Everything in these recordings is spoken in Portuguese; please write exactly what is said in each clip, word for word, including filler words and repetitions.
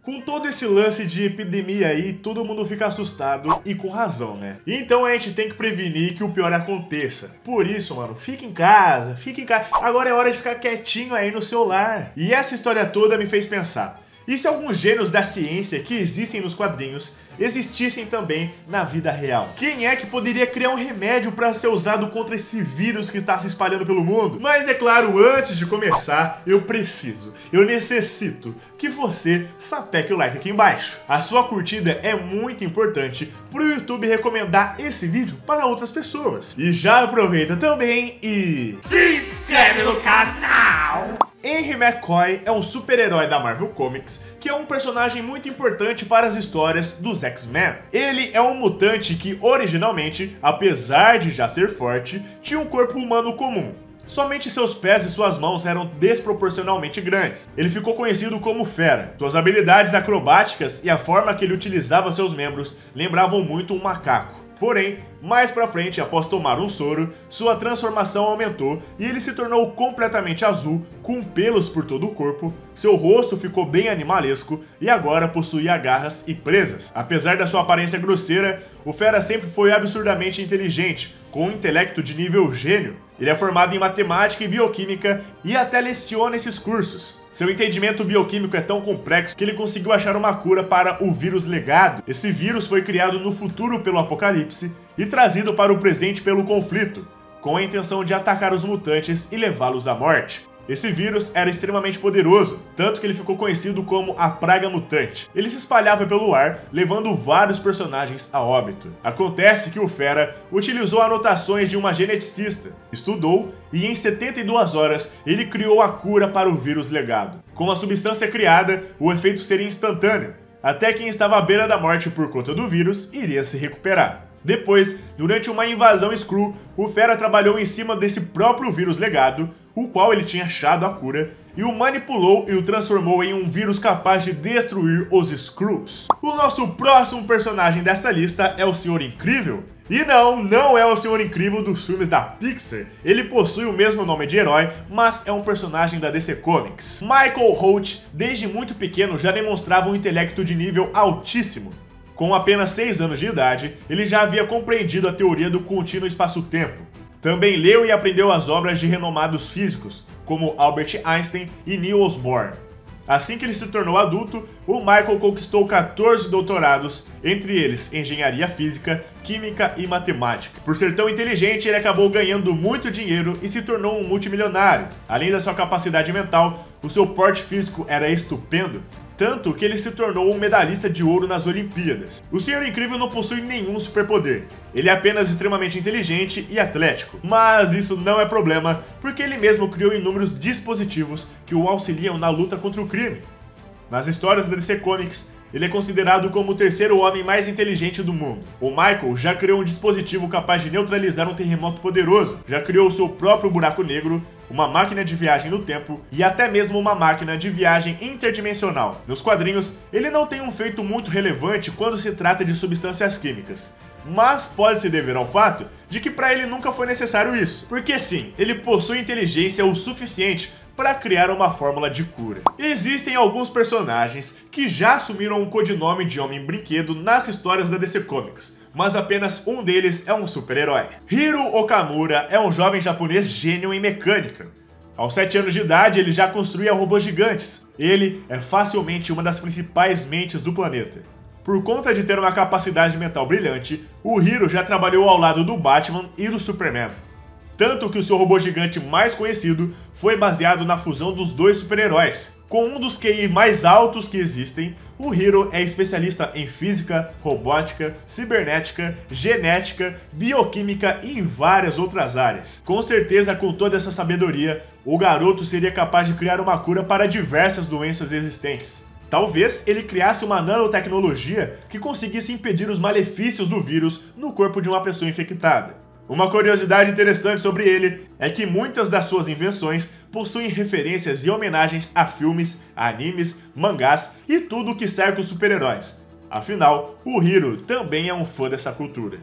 Com todo esse lance de epidemia aí, todo mundo fica assustado e com razão, né? Então a gente tem que prevenir que o pior aconteça. Por isso, mano, fica em casa, fica em casa. Agora é hora de ficar quietinho aí no seu lar. E essa história toda me fez pensar. E se alguns gênios da ciência que existem nos quadrinhos existissem também na vida real? Quem é que poderia criar um remédio para ser usado contra esse vírus que está se espalhando pelo mundo? Mas é claro, antes de começar, eu preciso, eu necessito que você sapeque o like aqui embaixo. A sua curtida é muito importante para o YouTube recomendar esse vídeo para outras pessoas. E já aproveita também e se inscreve no canal! Henry McCoy é um super-herói da Marvel Comics que é um personagem muito importante para as histórias dos X-Men. Ele é um mutante que, originalmente, apesar de já ser forte, tinha um corpo humano comum. Somente seus pés e suas mãos eram desproporcionalmente grandes. Ele ficou conhecido como Fera. Suas habilidades acrobáticas e a forma que ele utilizava seus membros lembravam muito um macaco. Porém, mais pra frente, após tomar um soro, sua transformação aumentou e ele se tornou completamente azul, com pelos por todo o corpo, seu rosto ficou bem animalesco e agora possuía garras e presas. Apesar da sua aparência grosseira, o Fera sempre foi absurdamente inteligente, com um intelecto de nível gênio. Ele é formado em matemática e bioquímica e até leciona esses cursos. Seu entendimento bioquímico é tão complexo que ele conseguiu achar uma cura para o vírus legado. Esse vírus foi criado no futuro pelo Apocalipse e trazido para o presente pelo conflito, com a intenção de atacar os mutantes e levá-los à morte. Esse vírus era extremamente poderoso, tanto que ele ficou conhecido como a Praga Mutante. Ele se espalhava pelo ar, levando vários personagens a óbito. Acontece que o Fera utilizou anotações de uma geneticista, estudou e em setenta e duas horas ele criou a cura para o vírus legado. Com a substância criada, o efeito seria instantâneo, até quem estava à beira da morte por conta do vírus iria se recuperar. Depois, durante uma invasão Skrull, o Fera trabalhou em cima desse próprio vírus legado, o qual ele tinha achado a cura, e o manipulou e o transformou em um vírus capaz de destruir os Skrulls. O nosso próximo personagem dessa lista é o Senhor Incrível. E não, não é o Senhor Incrível dos filmes da Pixar. Ele possui o mesmo nome de herói, mas é um personagem da D C Comics. Michael Holt, desde muito pequeno, já demonstrava um intelecto de nível altíssimo. Com apenas seis anos de idade, ele já havia compreendido a teoria do contínuo espaço-tempo. Também leu e aprendeu as obras de renomados físicos, como Albert Einstein e Niels Bohr. Assim que ele se tornou adulto, o Michael conquistou quatorze doutorados, entre eles engenharia física, química e matemática. Por ser tão inteligente, ele acabou ganhando muito dinheiro e se tornou um multimilionário. Além da sua capacidade mental, o seu porte físico era estupendo, tanto que ele se tornou um medalhista de ouro nas Olimpíadas. O Senhor Incrível não possui nenhum superpoder, ele é apenas extremamente inteligente e atlético. Mas isso não é problema, porque ele mesmo criou inúmeros dispositivos que o auxiliam na luta contra o crime. Nas histórias da D C Comics, ele é considerado como o terceiro homem mais inteligente do mundo. O Michael já criou um dispositivo capaz de neutralizar um terremoto poderoso, já criou o seu próprio buraco negro, uma máquina de viagem no tempo e até mesmo uma máquina de viagem interdimensional. Nos quadrinhos, ele não tem um feito muito relevante quando se trata de substâncias químicas, mas pode-se dever ao fato de que para ele nunca foi necessário isso, porque sim, ele possui inteligência o suficiente para criar uma fórmula de cura. Existem alguns personagens que já assumiram um codinome de Homem-Brinquedo nas histórias da D C Comics, mas apenas um deles é um super-herói. Hiro Okamura é um jovem japonês gênio em mecânica. Aos sete anos de idade, ele já construía robôs gigantes. Ele é facilmente uma das principais mentes do planeta. Por conta de ter uma capacidade mental brilhante, o Hiro já trabalhou ao lado do Batman e do Superman. Tanto que o seu robô gigante mais conhecido foi baseado na fusão dos dois super-heróis. Com um dos Q I mais altos que existem, o Hiro é especialista em física, robótica, cibernética, genética, bioquímica e em várias outras áreas. Com certeza, com toda essa sabedoria, o garoto seria capaz de criar uma cura para diversas doenças existentes. Talvez ele criasse uma nanotecnologia que conseguisse impedir os malefícios do vírus no corpo de uma pessoa infectada. Uma curiosidade interessante sobre ele é que muitas das suas invenções possuem referências e homenagens a filmes, animes, mangás e tudo o que cerca os super-heróis. Afinal, o Hiro também é um fã dessa cultura.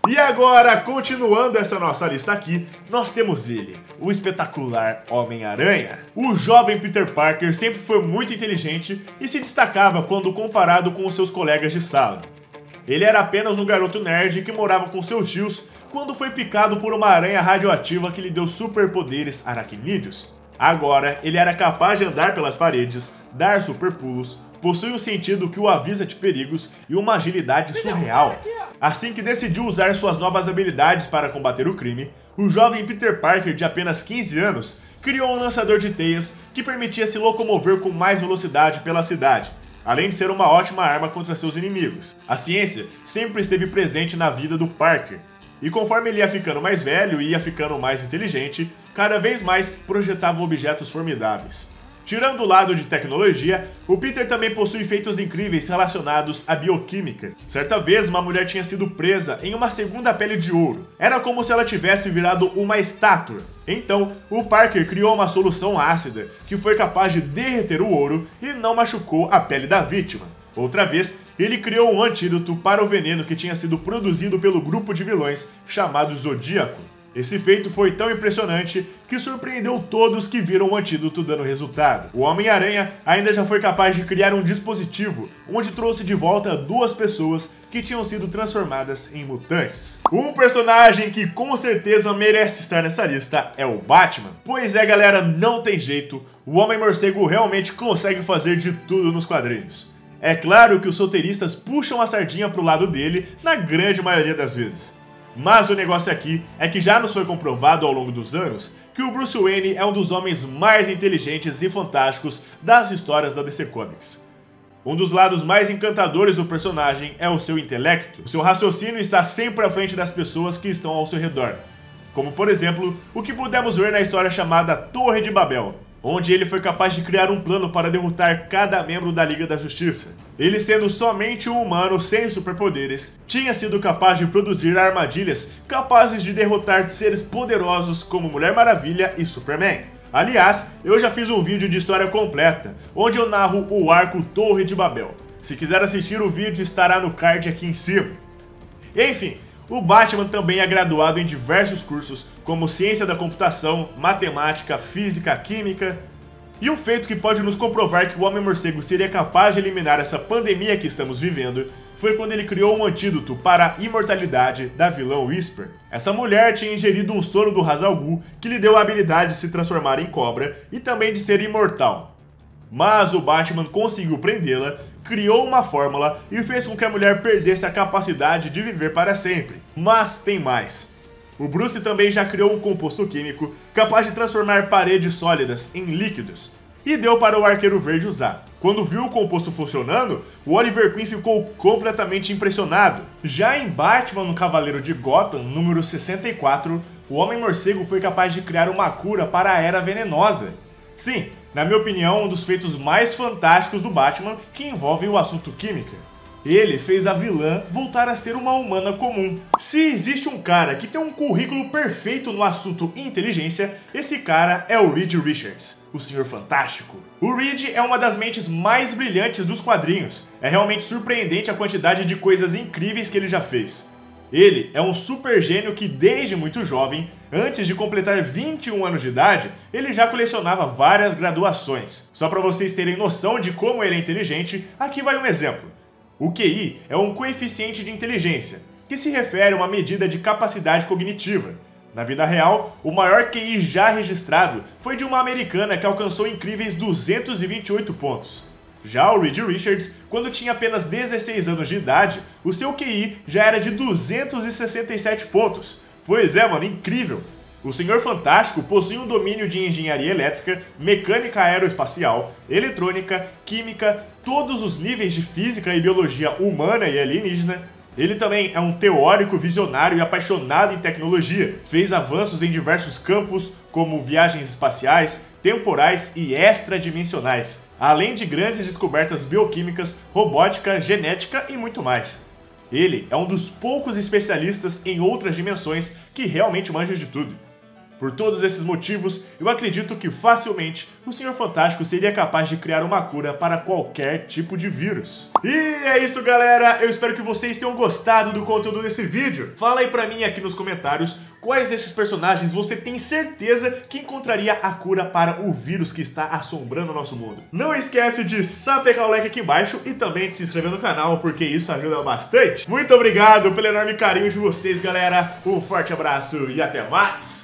E agora, continuando essa nossa lista aqui, nós temos ele, o espetacular Homem-Aranha. O jovem Peter Parker sempre foi muito inteligente e se destacava quando comparado com os seus colegas de sala. Ele era apenas um garoto nerd que morava com seus tios quando foi picado por uma aranha radioativa que lhe deu superpoderes aracnídeos. Agora, ele era capaz de andar pelas paredes, dar superpulos, possui um sentido que o avisa de perigos e uma agilidade surreal. Assim que decidiu usar suas novas habilidades para combater o crime, o jovem Peter Parker, de apenas quinze anos, criou um lançador de teias que permitia se locomover com mais velocidade pela cidade, além de ser uma ótima arma contra seus inimigos. A ciência sempre esteve presente na vida do Parker, e conforme ele ia ficando mais velho e ia ficando mais inteligente, cada vez mais projetava objetos formidáveis. Tirando o lado de tecnologia, o Peter também possui feitos incríveis relacionados à bioquímica. Certa vez, uma mulher tinha sido presa em uma segunda pele de ouro. Era como se ela tivesse virado uma estátua. Então, o Parker criou uma solução ácida que foi capaz de derreter o ouro e não machucou a pele da vítima. Outra vez, ele criou um antídoto para o veneno que tinha sido produzido pelo grupo de vilões chamado Zodíaco. Esse feito foi tão impressionante que surpreendeu todos que viram o antídoto dando resultado. O Homem-Aranha ainda já foi capaz de criar um dispositivo onde trouxe de volta duas pessoas que tinham sido transformadas em mutantes. Um personagem que com certeza merece estar nessa lista é o Batman. Pois é, galera, não tem jeito, o Homem-Morcego realmente consegue fazer de tudo nos quadrinhos. É claro que os roteiristas puxam a sardinha pro lado dele na grande maioria das vezes. Mas o negócio aqui é que já nos foi comprovado ao longo dos anos que o Bruce Wayne é um dos homens mais inteligentes e fantásticos das histórias da D C Comics. Um dos lados mais encantadores do personagem é o seu intelecto. O seu raciocínio está sempre à frente das pessoas que estão ao seu redor. Como, por exemplo, o que pudemos ver na história chamada Torre de Babel, onde ele foi capaz de criar um plano para derrotar cada membro da Liga da Justiça. Ele, sendo somente um humano sem superpoderes, tinha sido capaz de produzir armadilhas capazes de derrotar seres poderosos como Mulher Maravilha e Superman. Aliás, eu já fiz um vídeo de história completa, onde eu narro o arco Torre de Babel. Se quiser assistir o vídeo, estará no card aqui em cima. Enfim, o Batman também é graduado em diversos cursos, como ciência da computação, matemática, física, química. E um feito que pode nos comprovar que o Homem-Morcego seria capaz de eliminar essa pandemia que estamos vivendo foi quando ele criou um antídoto para a imortalidade da vilã Whisper. Essa mulher tinha ingerido um soro do Ra's al Ghul que lhe deu a habilidade de se transformar em cobra e também de ser imortal. Mas o Batman conseguiu prendê-la, criou uma fórmula e fez com que a mulher perdesse a capacidade de viver para sempre. Mas tem mais. O Bruce também já criou um composto químico capaz de transformar paredes sólidas em líquidos e deu para o Arqueiro Verde usar. Quando viu o composto funcionando, o Oliver Queen ficou completamente impressionado. Já em Batman no Cavaleiro de Gotham, número sessenta e quatro, o Homem-Morcego foi capaz de criar uma cura para a Era Venenosa. Sim, na minha opinião, um dos feitos mais fantásticos do Batman que envolve o assunto química. Ele fez a vilã voltar a ser uma humana comum. Se existe um cara que tem um currículo perfeito no assunto inteligência, esse cara é o Reed Richards, o Senhor Fantástico. O Reed é uma das mentes mais brilhantes dos quadrinhos. É realmente surpreendente a quantidade de coisas incríveis que ele já fez. Ele é um super gênio que desde muito jovem, antes de completar vinte e um anos de idade, ele já colecionava várias graduações. Só para vocês terem noção de como ele é inteligente, aqui vai um exemplo. O Q I é um coeficiente de inteligência, que se refere a uma medida de capacidade cognitiva. Na vida real, o maior Q I já registrado foi de uma americana que alcançou incríveis duzentos e vinte e oito pontos. Já o Reed Richards, quando tinha apenas dezesseis anos de idade, o seu Q I já era de duzentos e sessenta e sete pontos. Pois é, mano, incrível! O Senhor Fantástico possui um domínio de engenharia elétrica, mecânica aeroespacial, eletrônica, química, todos os níveis de física e biologia humana e alienígena. Ele também é um teórico visionário e apaixonado em tecnologia. Fez avanços em diversos campos, como viagens espaciais, temporais e extradimensionais, além de grandes descobertas bioquímicas, robótica, genética e muito mais. Ele é um dos poucos especialistas em outras dimensões que realmente manja de tudo. Por todos esses motivos, eu acredito que facilmente o senhor Fantástico seria capaz de criar uma cura para qualquer tipo de vírus. E é isso, galera! Eu espero que vocês tenham gostado do conteúdo desse vídeo. Fala aí pra mim aqui nos comentários quais desses personagens você tem certeza que encontraria a cura para o vírus que está assombrando o nosso mundo. Não esquece de sapecar o like aqui embaixo e também de se inscrever no canal, porque isso ajuda bastante. Muito obrigado pelo enorme carinho de vocês, galera. Um forte abraço e até mais!